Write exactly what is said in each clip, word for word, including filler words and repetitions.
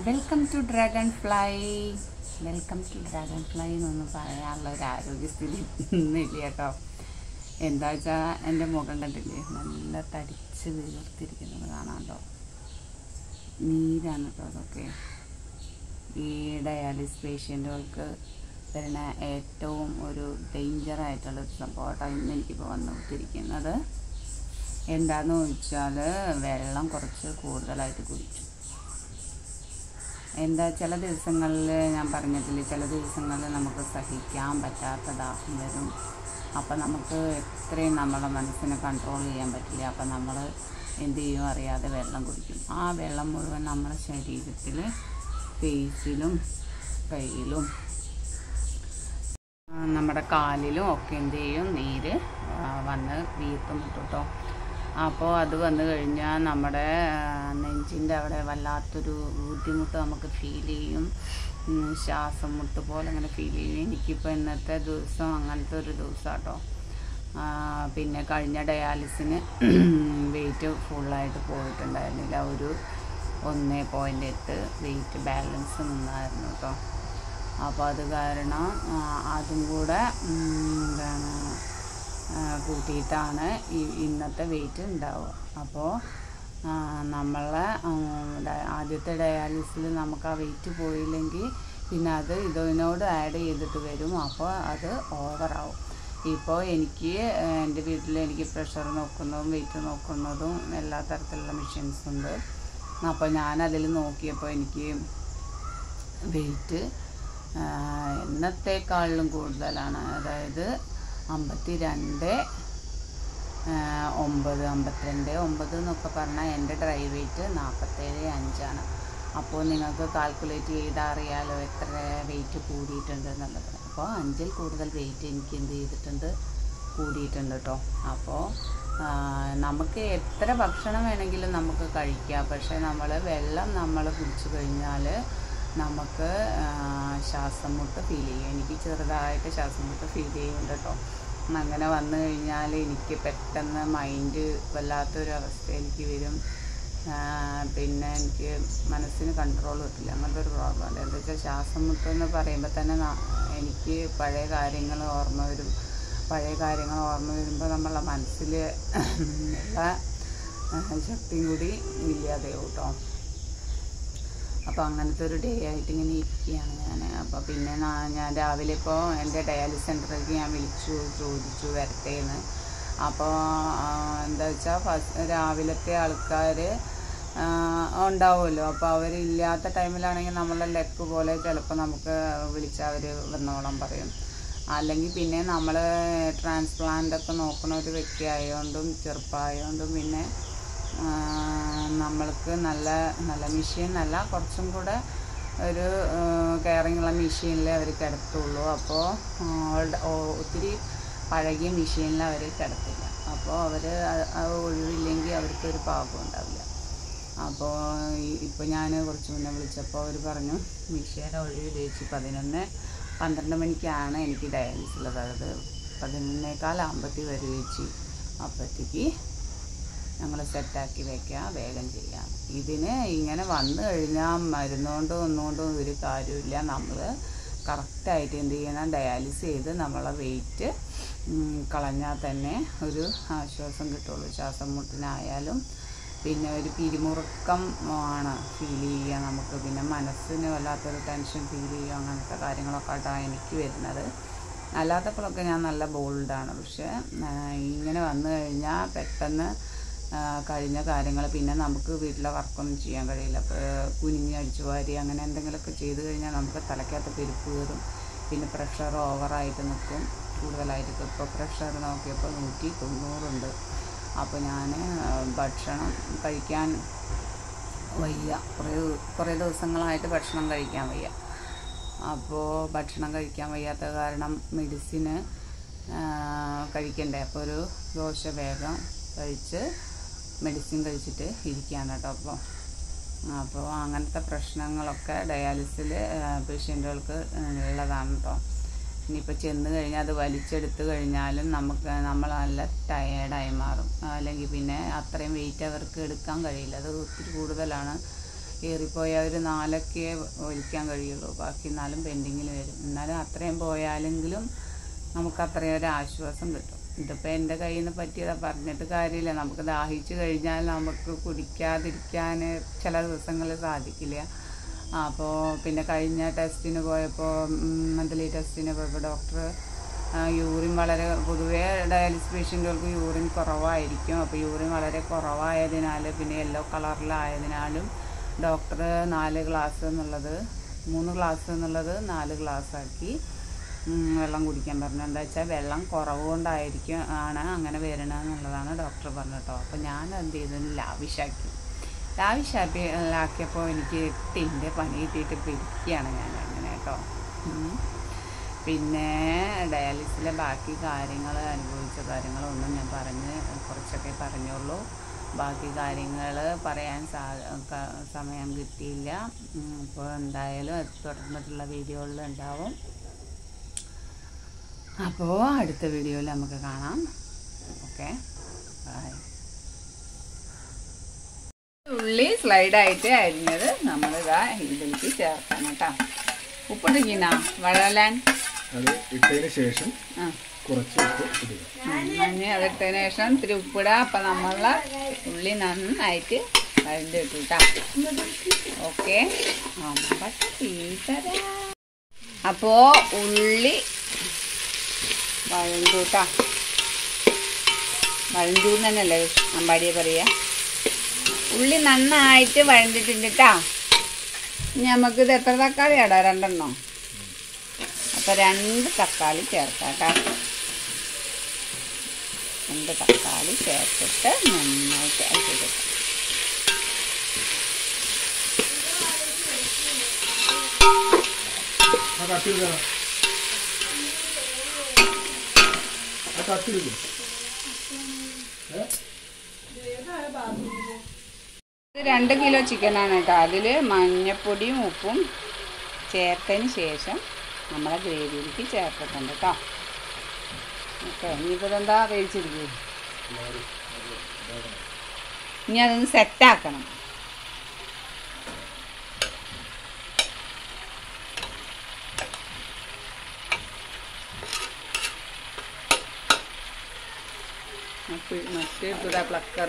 Welcome to dragonfly welcome to dragonfly എന്നൊന്നും പറയാനുള്ള ഒരു ആരോഗ്യസ്ഥിതി ഒന്നുമില്ല കേട്ടോ. എന്താ വെച്ചാൽ എൻ്റെ മുഖം കണ്ടില്ലേ, നല്ല തടിച്ച് വീർത്തിരിക്കുന്നത് കാണാമല്ലോ. നീരാണ് കേട്ടോ അതൊക്കെ. ഈ ഡയാലിസ് പേഷ്യൻറ്റുകൾക്ക് വരുന്ന ഏറ്റവും ഒരു ഡേഞ്ചറായിട്ടുള്ളൊരു സംഭവമായിട്ടാണ് ഇന്ന് എനിക്കിപ്പോൾ വന്നുകൊണ്ടിരിക്കുന്നത്. എന്താണെന്ന് ചോദിച്ചാൽ വെള്ളം കുറച്ച് കൂടുതലായിട്ട് കുടിച്ചു. എന്താ ചില ദിവസങ്ങളിൽ ഞാൻ പറഞ്ഞിട്ടില്ലേ, ചില ദിവസങ്ങളിൽ നമുക്ക് സഹിക്കാൻ പറ്റാത്ത ദാഹം വരും. അപ്പം നമുക്ക് എത്രയും നമ്മുടെ മനസ്സിനെ കൺട്രോൾ ചെയ്യാൻ പറ്റില്ല. അപ്പം നമ്മൾ എന്ത് ചെയ്യും അറിയാതെ വെള്ളം കുടിക്കും. ആ വെള്ളം മുഴുവൻ നമ്മുടെ ശരീരത്തിൽ ഫേസിലും കയ്യിലും നമ്മുടെ കാലിലും ഒക്കെ എന്ത് ചെയ്യും, നീര് വന്ന് വീർത്ത് മുട്ടും കേട്ടോ. അപ്പോൾ അത് വന്നു കഴിഞ്ഞാൽ നമ്മുടെ നെഞ്ചിൻ്റെ അവിടെ വല്ലാത്തൊരു ബുദ്ധിമുട്ട് നമുക്ക് ഫീൽ ചെയ്യും. ശ്വാസം മുട്ട് പോലെ അങ്ങനെ ഫീൽ ചെയ്യും. എനിക്കിപ്പോൾ ഇന്നത്തെ ദിവസം അങ്ങനത്തെ ഒരു ദിവസം കേട്ടോ. പിന്നെ കഴിഞ്ഞ ഡയാലിസിന് വെയിറ്റ് ഫുള്ളായിട്ട് പോയിട്ടുണ്ടായിരുന്നില്ല. ഒരു ഒന്ന് പോയിൻ്റ് എട്ട് വെയിറ്റ് ബാലൻസ് നിന്നായിരുന്നു കേട്ടോ. അപ്പോൾ അത് കാരണം അതും കൂടെ എന്താണ് കൂട്ടിയിട്ടാണ് ഈ ഇന്നത്തെ വെയിറ്റ് ഉണ്ടാവുക. അപ്പോൾ നമ്മളെ ആദ്യത്തെ ഡയാലിസിൽ നമുക്ക് ആ വെയിറ്റ് പോയില്ലെങ്കിൽ പിന്നെ അത് ഇതിനോട് ആഡ് ചെയ്തിട്ട് വരും. അപ്പോൾ അത് ഓവറാവും. ഇപ്പോൾ എനിക്ക് എൻ്റെ വീട്ടിൽ എനിക്ക് പ്രഷർ നോക്കുന്നതും വെയിറ്റ് നോക്കുന്നതും എല്ലാ തരത്തിലുള്ള മെഷീൻസ് ഉണ്ട്. അപ്പോൾ ഞാനതിൽ നോക്കിയപ്പോൾ എനിക്ക് വെയിറ്റ് എന്നത്തേക്കാളിലും കൂടുതലാണ്. അതായത് അമ്പത്തി രണ്ട് ഒമ്പത് അമ്പത്തിരണ്ട് ഒമ്പത് എന്നൊക്കെ പറഞ്ഞാൽ എൻ്റെ ഡ്രൈ വെയിറ്റ് നാൽപ്പത്തേഴ് അഞ്ചാണ്. അപ്പോൾ നിങ്ങൾക്ക് കാൽക്കുലേറ്റ് ചെയ്താൽ അറിയാലോ എത്ര വെയിറ്റ് കൂടിയിട്ടുണ്ട് എന്നുള്ളത്. അപ്പോൾ അഞ്ചിൽ കൂടുതൽ വെയിറ്റ് എനിക്ക് എന്ത് ചെയ്തിട്ടുണ്ട്, കൂടിയിട്ടുണ്ട് കേട്ടോ. അപ്പോൾ നമുക്ക് എത്ര ഭക്ഷണം വേണമെങ്കിലും നമുക്ക് കഴിക്കാം. പക്ഷേ നമ്മൾ വെള്ളം നമ്മൾ കുടിച്ചു കഴിഞ്ഞാൽ നമുക്ക് ശ്വാസം മുട്ട് ഫീൽ ചെയ്യും. എനിക്ക് ചെറുതായിട്ട് ശ്വാസം മുട്ട് ഫീൽ ചെയ്യുന്നുണ്ട് കേട്ടോ. അങ്ങനെ വന്നു കഴിഞ്ഞാൽ എനിക്ക് പെട്ടെന്ന് മൈൻഡ് വല്ലാത്തൊരു അവസ്ഥയിലേക്ക് വരും. പിന്നെ എനിക്ക് മനസ്സിന് കൺട്രോൾ കിട്ടില്ല. അങ്ങനത്തെ ഒരു പ്രോബ്ലം ഉണ്ട്. എന്താ വെച്ചാൽ ശ്വാസം മുട്ടെന്ന് പറയുമ്പോൾ തന്നെ എനിക്ക് പഴയ കാര്യങ്ങൾ ഓർമ്മ വരും. പഴയ കാര്യങ്ങൾ ഓർമ്മ വരുമ്പോൾ നമ്മളെ മനസ്സിൽ എല്ലാ ശക്തിയും കൂടി ഇല്ലാതെയാവും കേട്ടോ. അപ്പോൾ അങ്ങനത്തെ ഒരു ഡേ ആയിട്ട് ഇങ്ങനെ ഇരിക്കുകയാണ് ഞാൻ. അപ്പോൾ പിന്നെ ഞാൻ രാവിലെ ഇപ്പോൾ എൻ്റെ ഡയാലിസ് സെൻറ്ററിലേക്ക് ഞാൻ വിളിച്ചു ചോദിച്ചു വരട്ടേന്ന്. അപ്പോൾ എന്താ വെച്ചാൽ ഫസ്റ്റ് രാവിലത്തെ ആൾക്കാർ ഉണ്ടാവുമല്ലോ. അപ്പോൾ അവരില്ലാത്ത ടൈമിലാണെങ്കിൽ നമ്മളെ ലെക്ക് പോലെ ചിലപ്പോൾ നമുക്ക് വിളിച്ചാൽ അവർ വന്നോളം പറയും. അല്ലെങ്കിൽ പിന്നെ നമ്മൾ ട്രാൻസ്പ്ലാന്റൊക്കെ നോക്കുന്ന ഒരു വ്യക്തി ആയതുകൊണ്ടും ചെറുപ്പമായതുകൊണ്ടും പിന്നെ നമ്മൾക്ക് നല്ല നല്ല മെഷീൻ നല്ല കുറച്ചും കൂടെ ഒരു കെയറിങ്ങുള്ള മെഷീനിൽ അവർ കിടത്തുള്ളൂ. അപ്പോൾ ഒത്തിരി പഴകിയ മെഷീനിൽ അവർ കിടത്തില്ല. അപ്പോൾ അവർ ഒഴിവില്ലെങ്കിൽ അവർക്കൊരു പാകം ഉണ്ടാവില്ല. അപ്പോൾ ഇപ്പോൾ ഞാൻ കുറച്ച് മുന്നേ വിളിച്ചപ്പോൾ അവർ പറഞ്ഞു മെഷീൻ ഒഴിവ് തേച്ച് പതിനൊന്ന് പന്ത്രണ്ട് മണിക്കാണ് എനിക്ക് ഡയാലിസിസ് ഉള്ളത്. അതായത് പതിനൊന്നേക്കാലാകുമ്പത്തി വരെ വെച്ച് അപ്പോഴത്തേക്ക് ഞങ്ങൾ സെറ്റാക്കി വയ്ക്കുക, വേഗം ചെയ്യാം. ഇതിന് ഇങ്ങനെ വന്നു കഴിഞ്ഞാൽ മരുന്നുകൊണ്ടും ഒന്നുകൊണ്ടും ഒരു കാര്യമില്ല. നമ്മൾ കറക്റ്റായിട്ട് എന്ത് ചെയ്യണം, ഡയാലിസ് ചെയ്ത് നമ്മളെ വെയിറ്റ് കളഞ്ഞാൽ തന്നെ ഒരു ആശ്വാസം കിട്ടുള്ളൂ. ശ്വാസം മുട്ടിനായാലും പിന്നെ ഒരു പിരിമുറുക്കം ആണ് ഫീൽ ചെയ്യുക നമുക്ക്. പിന്നെ മനസ്സിന് വല്ലാത്തൊരു ടെൻഷൻ ഫീൽ ചെയ്യുക. അങ്ങനത്തെ കാര്യങ്ങളൊക്കെ ആയിട്ടാണ് എനിക്ക് വരുന്നത്. അല്ലാത്തപ്പോഴൊക്കെ ഞാൻ നല്ല ബോൾഡാണ്. പക്ഷേ ഇങ്ങനെ വന്നു കഴിഞ്ഞാൽ പെട്ടെന്ന് കഴിഞ്ഞ കാര്യങ്ങൾ പിന്നെ നമുക്ക് വീട്ടിലെ വർക്കൊന്നും ചെയ്യാൻ കഴിയില്ല. അപ്പോൾ കുനിഞ്ഞ് അടിച്ചു വാരി അങ്ങനെ എന്തെങ്കിലുമൊക്കെ ചെയ്ത് കഴിഞ്ഞാൽ നമുക്ക് തലയ്ക്കകത്ത് പെരുപ്പ് കയറും. പിന്നെ പ്രഷർ ഓവറായിട്ട് നിൽക്കും, കൂടുതലായിട്ട്. ഇപ്പോൾ പ്രഷർ നോക്കിയപ്പോൾ നൂറ്റി തൊണ്ണൂറുണ്ട്. അപ്പോൾ ഞാൻ ഭക്ഷണം കഴിക്കാൻ വയ്യ. കുറേ കുറേ ദിവസങ്ങളായിട്ട് ഭക്ഷണം കഴിക്കാൻ വയ്യ. അപ്പോൾ ഭക്ഷണം കഴിക്കാൻ വയ്യാത്ത കാരണം മെഡിസിന് കഴിക്കണ്ടേ. അപ്പോൾ ഒരു ദോശ വേഗം കഴിച്ച് മെഡിസിൻ കഴിച്ചിട്ട് ഇരിക്കുകയാണ് കേട്ടോ. അപ്പോൾ അപ്പോൾ അങ്ങനത്തെ പ്രശ്നങ്ങളൊക്കെ ഡയാലിസിൽ പേഷ്യൻറ്റുകൾക്ക് ഉള്ളതാണ് കേട്ടോ. ഇനിയിപ്പോൾ ചെന്ന് കഴിഞ്ഞാൽ അത് വലിച്ചെടുത്ത് കഴിഞ്ഞാലും നമുക്ക് നമ്മൾ നല്ല ടയേർഡായി മാറും. അല്ലെങ്കിൽ പിന്നെ അത്രയും വെയിറ്റ് അവർക്ക് എടുക്കാൻ കഴിയില്ല. അത് ഒത്തിരി കൂടുതലാണ്. ഏറിപ്പോയാൽ ഒരു നാലൊക്കെ ഒലിക്കാൻ കഴിയുള്ളൂ, ബാക്കി നാലും പെൻഡിങ്ങിൽ വരും. എന്നാലും അത്രയും പോയാലെങ്കിലും നമുക്ക് അത്രയും ഒരു ആശ്വാസം കിട്ടും. ഇതിപ്പോൾ എൻ്റെ കയ്യിൽ നിന്ന് പറ്റിയതാ, പറഞ്ഞിട്ട് കാര്യമില്ല. നമുക്ക് ദാഹിച്ച് കഴിഞ്ഞാൽ നമുക്ക് കുടിക്കാതിരിക്കാൻ ചില ദിവസങ്ങളിൽ സാധിക്കില്ല. അപ്പോൾ പിന്നെ കഴിഞ്ഞ ടെസ്റ്റിന് പോയപ്പോൾ മന്ത്ലി ടെസ്റ്റിന് പോയപ്പോൾ ഡോക്ടർ യൂറിൻ വളരെ, പൊതുവേ ഡയാലിസിസ് പേഷ്യൻറ്റുകൾക്ക് യൂറിൻ കുറവായിരിക്കും. അപ്പോൾ യൂറിൻ വളരെ കുറവായതിനാൽ പിന്നെ യെല്ലോ കളറിലായതിനാലും ഡോക്ടർ നാല് ഗ്ലാസ് എന്നുള്ളത് മൂന്ന് ഗ്ലാസ് എന്നുള്ളത് നാല് ഗ്ലാസ്സാക്കി വെള്ളം കുടിക്കാൻ പറഞ്ഞു. എന്താ വെച്ചാൽ വെള്ളം കുറവ് കൊണ്ടായിരിക്കും ആണ് അങ്ങനെ വരണമെന്നുള്ളതാണ് ഡോക്ടർ പറഞ്ഞിട്ടോ. അപ്പോൾ ഞാൻ എന്ത് ചെയ്തു, ലാവിഷാക്കി ലാവിഷാക്കി ആക്കിയപ്പോൾ എനിക്ക് എട്ടിൻ്റെ പണി കിട്ടിയിട്ട് പിരിക്കുകയാണ് ഞാൻ അങ്ങനെ കേട്ടോ. പിന്നെ ഡയാലിസിലെ ബാക്കി കാര്യങ്ങൾ, അനുഭവിച്ച കാര്യങ്ങളൊന്നും ഞാൻ പറഞ്ഞ് കുറച്ചൊക്കെ പറഞ്ഞുള്ളൂ. ബാക്കി കാര്യങ്ങൾ പറയാൻ സാ സമയം കിട്ടിയില്ല. അപ്പോൾ എന്തായാലും തുടർന്നിട്ടുള്ള വീഡിയോകളിൽ ഉണ്ടാവും. അപ്പോൾ അടുത്ത വീഡിയോയിൽ നമുക്ക് കാണാം. Okay, bye. ഉള്ളി സ്ലൈഡായിട്ട് അരിഞ്ഞത് നമ്മളിതാ ഇതിലേക്ക് ചേർക്കണം കേട്ടോ. ഉപ്പിട്ടിരിക്കുന്ന വളരാൻ അത് ഇട്ടതിന് ശേഷം കുറച്ച് ഉപ്പ് ഇടുക. അതിട്ടതിന് ശേഷം ഇത്തിരി ഉപ്പിടുക. അപ്പം നമ്മളെ ഉള്ളി നന്നായിട്ട് വഴണ്ടിട്ടു കേട്ടോ. ഓക്കെ, അപ്പോൾ ഉള്ളി വഴണ്ടു കേട്ടോ. വഴണ്ടു തന്നെയല്ലേ അമ്പാടിയെ പറയുക. ഉള്ളി നന്നായിട്ട് വഴണ്ടിട്ടുണ്ട് കേട്ടോ. ഇനി നമുക്കിത് എത്ര തക്കാളി ഇടാം? രണ്ടെണ്ണോ? അപ്പോൾ രണ്ട് തക്കാളി ചേർക്കാം കേട്ടോ. രണ്ട് തക്കാളി ചേർത്തിട്ട് നന്നായിട്ട് അരിച്ചെടുക്കാം. ഇത് രണ്ട് കിലോ ചിക്കനാണ് കേട്ടോ. അതിൽ മഞ്ഞപ്പൊടിയും ഉപ്പും ചേർത്തതിന് ശേഷം നമ്മളെ ഗ്രേവിയിലേക്ക് ചേർത്തിട്ടുണ്ട് കേട്ടോ. ഓക്കെ, ഇനിയിപ്പോൾ ഇതെന്താ വേവിച്ചിരിക്കും. ഇനി അതൊന്ന് സെറ്റാക്കണം. മറ്റേ ഇതാ പ്ലക്കർ.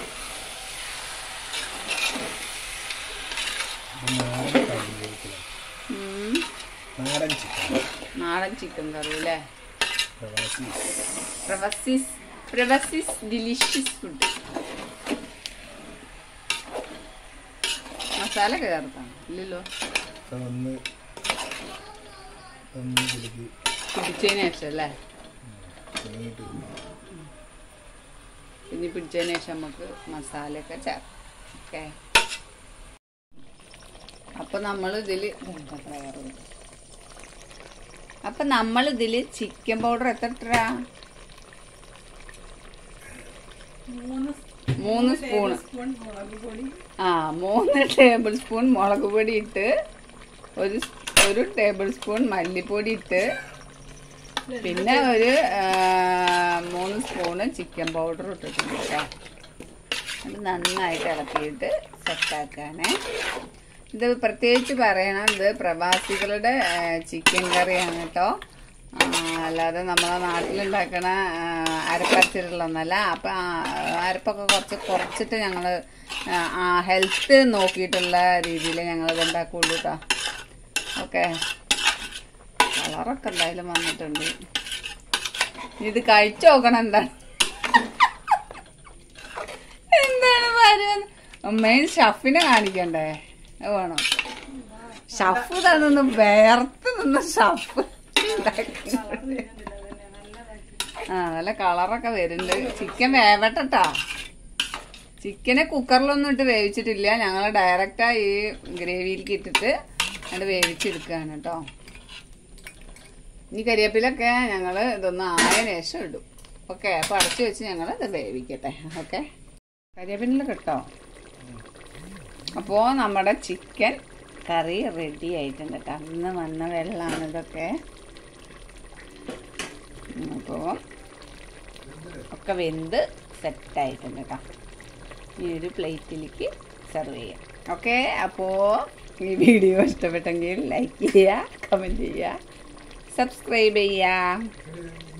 നാടൻ ചിക്കൻ കറി അല്ലേ? പ്രവാസിസ് പ്രവാസിസ് ഡിലിഷ്യസ് ഫുഡ്. മസാല ഒക്കെ ചേർത്താണ് ഇല്ലല്ലോ? പിടിച്ചതിന് ശേഷം അല്ലേ? പിന്നെ പിടിച്ചതിന് ശേഷം നമുക്ക് മസാലയൊക്കെ ചേർക്കാം. ഓക്കെ, അപ്പം നമ്മൾ ഇതിൽ അപ്പം നമ്മൾ ഇതിൽ ചിക്കൻ പൗഡർ എത്ര ഇട്ടാ? മൂന്ന് സ്പൂൺ. ആ, മൂന്ന് ടേബിൾ സ്പൂൺ മുളക് പൊടി ഇട്ട് ഒരു ഒരു ടേബിൾ സ്പൂൺ മല്ലിപ്പൊടി ഇട്ട് പിന്നെ ഒരു മൂന്ന് സ്പൂണ് ചിക്കൻ പൗഡർ ഇട്ടിട്ടുണ്ട് കേട്ടോ. അത് നന്നായിട്ട് ഇളക്കിയിട്ട് സെറ്റാക്കാനേ. ഇത് പ്രത്യേകിച്ച് പറയണം, ഇത് പ്രവാസികളുടെ ചിക്കൻ കറിയാണ് കേട്ടോ. അല്ലാതെ നമ്മളെ നാട്ടിലുണ്ടാക്കണ അരപ്പരച്ചിട്ടുള്ളതൊന്നല്ല. അപ്പം അരപ്പൊക്കെ കുറച്ച് കുറച്ചിട്ട് ഞങ്ങൾ ഹെൽത്ത് നോക്കിയിട്ടുള്ള രീതിയിൽ ഞങ്ങളിത് ഉണ്ടാക്കുള്ളൂ കേട്ടോ. ഓക്കെ, കളറൊക്കെ എന്തായാലും വന്നിട്ടുണ്ട്. ഇത് കഴിച്ചു നോക്കണം. എന്താണ് എന്താണ് പറയുന്നത്? മെയിൻ ഷഫിനെ കാണിക്കണ്ടേ? വേണം ഷഫ് തന്നൊന്ന് വേർത്ത് നിന്ന് ഷഫ് ആ നല്ല കളറൊക്കെ വരുന്നുണ്ട്. ചിക്കൻ വേവട്ടെട്ടാ. ചിക്കനെ കുക്കറിലൊന്നും ഇട്ട് വേവിച്ചിട്ടില്ല. ഞങ്ങൾ ഡയറക്റ്റായി ഈ ഗ്രേവിയിലേക്ക് ഇട്ടിട്ട് അത് വേവിച്ചെടുക്കുകയാണ് കേട്ടോ. ഇനി കരിവേപ്പിലൊക്കെ ഞങ്ങൾ ഇതൊന്ന് ആയതിനു ശേഷം ഇടും. ഓക്കെ, അപ്പോൾ അടച്ചു വെച്ച് ഞങ്ങൾ ഇത് വേവിക്കട്ടെ. ഓക്കെ, കരിവേപ്പില കേട്ടോ. അപ്പോൾ നമ്മുടെ ചിക്കൻ കറി റെഡി ആയിട്ടുണ്ട് കേട്ടോ. അന്ന് വന്ന വെള്ളമാണ് ഇതൊക്കെ. അപ്പോൾ ഒക്കെ വെന്ത് സെറ്റായിട്ടുണ്ട് കേട്ടോ. ഈ ഒരു പ്ലേറ്റിലേക്ക് സെർവ് ചെയ്യാം. ഓക്കെ, അപ്പോൾ ഈ വീഡിയോ ഇഷ്ടപ്പെട്ടെങ്കിൽ ലൈക്ക് ചെയ്യുക, കമൻറ്റ് ചെയ്യുക, സബ്സ്ക്രൈബ് ചെയ്യുക.